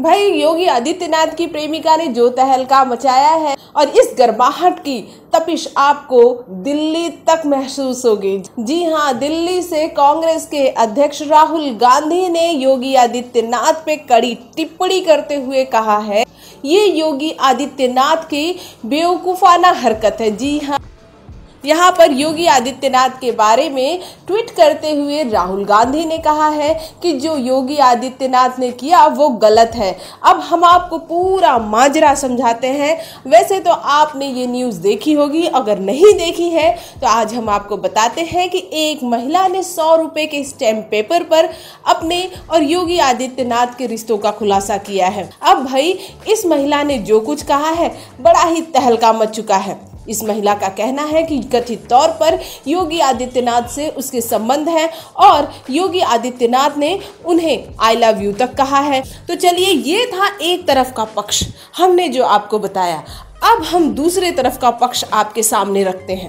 भाई योगी आदित्यनाथ की प्रेमिका ने जो तहलका मचाया है और इस गर्माहट की तपिश आपको दिल्ली तक महसूस होगी। जी हाँ, दिल्ली से कांग्रेस के अध्यक्ष राहुल गांधी ने योगी आदित्यनाथ पे कड़ी टिप्पणी करते हुए कहा है, ये योगी आदित्यनाथ की बेवकूफाना हरकत है। जी हाँ, यहाँ पर योगी आदित्यनाथ के बारे में ट्वीट करते हुए राहुल गांधी ने कहा है कि जो योगी आदित्यनाथ ने किया वो गलत है। अब हम आपको पूरा माजरा समझाते हैं। वैसे तो आपने ये न्यूज़ देखी होगी, अगर नहीं देखी है तो आज हम आपको बताते हैं कि एक महिला ने 100 रुपए के स्टैम्प पेपर पर अपने और योगी आदित्यनाथ के रिश्तों का खुलासा किया है। अब भाई इस महिला ने जो कुछ कहा है बड़ा ही तहलका मच चुका है। इस महिला का कहना है कि कथित तौर पर योगी आदित्यनाथ से उसके संबंध हैं और योगी आदित्यनाथ ने उन्हें आई लव यू तक कहा है। तो चलिए, ये था एक तरफ का पक्ष हमने जो आपको बताया। अब हम दूसरे तरफ का पक्ष आपके सामने रखते हैं।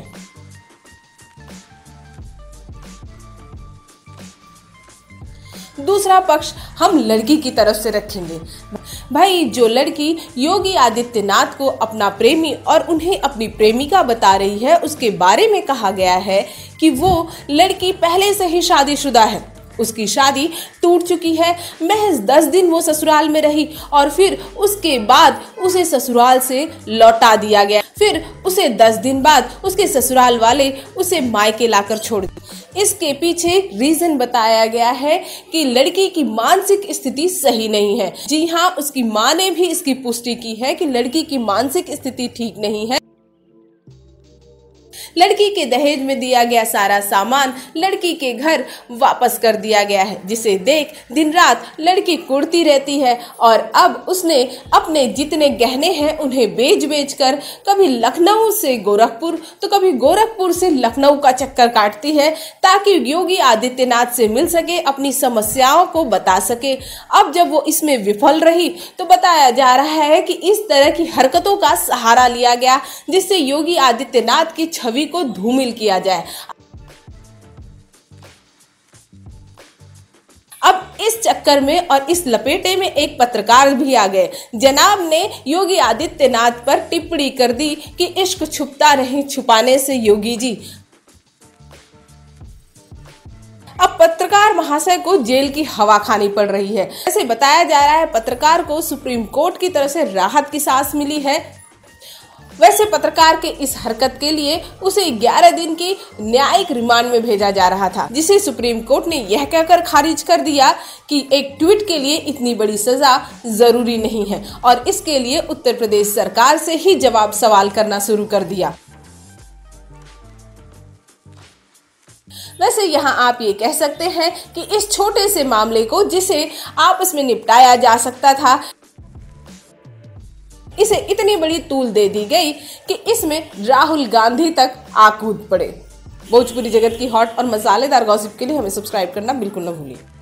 दूसरा पक्ष हम लड़की की तरफ से रखेंगे। भाई जो लड़की योगी आदित्यनाथ को अपना प्रेमी और उन्हें अपनी प्रेमिका बता रही है, उसके बारे में कहा गया है कि वो लड़की पहले से ही शादीशुदा है। उसकी शादी टूट चुकी है। महज 10 दिन वो ससुराल में रही और फिर उसके बाद उसे ससुराल से लौटा दिया गया। फिर उसे 10 दिन बाद उसके ससुराल वाले उसे मायके लाकर छोड़ दिए। इसके पीछे रीजन बताया गया है कि लड़की की मानसिक स्थिति सही नहीं है। जी हाँ, उसकी माँ ने भी इसकी पुष्टि की है कि लड़की की मानसिक स्थिति ठीक नहीं है। लड़की के दहेज में दिया गया सारा सामान लड़की के घर वापस कर दिया गया है, जिसे देख दिन रात लड़की कुड़ती रहती है। और अब उसने अपने जितने गहने हैं उन्हें बेच कर कभी लखनऊ से गोरखपुर तो कभी गोरखपुर से लखनऊ का चक्कर काटती है, ताकि योगी आदित्यनाथ से मिल सके, अपनी समस्याओं को बता सके। अब जब वो इसमें विफल रही तो बताया जा रहा है कि इस तरह की हरकतों का सहारा लिया गया, जिससे योगी आदित्यनाथ की छवि को धूमिल किया जाए। अब इस चक्कर में और इस लपेटे में एक पत्रकार भी आ गए। जनाब ने योगी आदित्यनाथ पर टिप्पणी कर दी कि इश्क छुपता नहीं, छुपाने से योगी जी। अब पत्रकार महाशय को जेल की हवा खानी पड़ रही है। ऐसे बताया जा रहा है पत्रकार को सुप्रीम कोर्ट की तरफ से राहत की सांस मिली है। वैसे पत्रकार के इस हरकत के लिए उसे 11 दिन की न्यायिक रिमांड में भेजा जा रहा था, जिसे सुप्रीम कोर्ट ने यह कहकर खारिज कर दिया कि एक ट्वीट के लिए इतनी बड़ी सजा जरूरी नहीं है और इसके लिए उत्तर प्रदेश सरकार से ही जवाब सवाल करना शुरू कर दिया। वैसे यहाँ आप ये कह सकते हैं कि इस छोटे से मामले को जिसे आपस में निपटाया जा सकता था, इसे इतनी बड़ी तूल दे दी गई कि इसमें राहुल गांधी तक आ कूद पड़े। भोजपुरी जगत की हॉट और मसालेदार गॉसिप के लिए हमें सब्सक्राइब करना बिल्कुल न भूलिए।